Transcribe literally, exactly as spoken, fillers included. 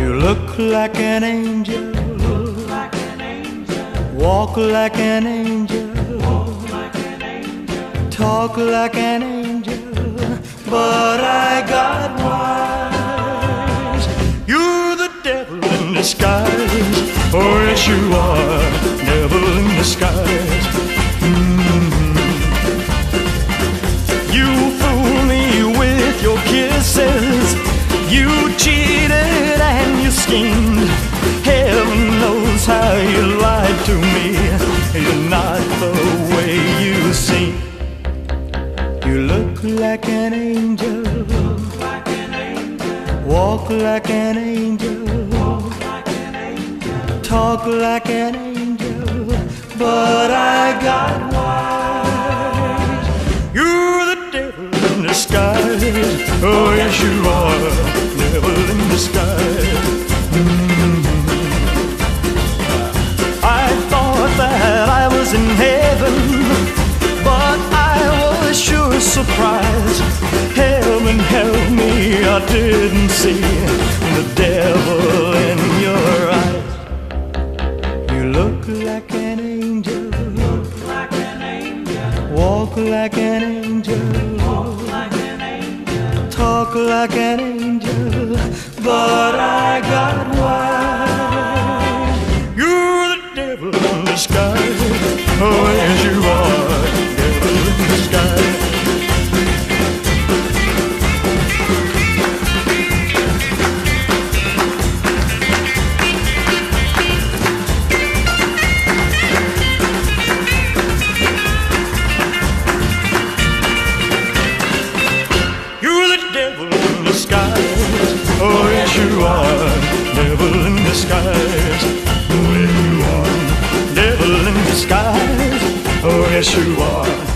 You look like an angel, walk like an angel, talk like an angel, but I got wise. You're the devil in disguise, oh yes you are, devil in disguise. Mm-hmm. You fool me with your kisses, you cheated and you schemed. Heaven knows how you lied to me. You're not the way you seem. You look like an angel, walk like an angel, talk like an angel, but I got wise. You're the devil in disguise, oh yes you are, devil in disguise. Mm-hmm. I thought that I was in heaven, but I was sure surprised. Heaven help me, I didn't see the devil in your eyes. You look like an angel, walk like an angel, talk like an angel, but I got wise. You're the devil in disguise, oh yes you are, devil in disguise. Devil in disguise, oh yes you are, devil in disguise. Oh yes you are, devil in disguise, oh yes you are.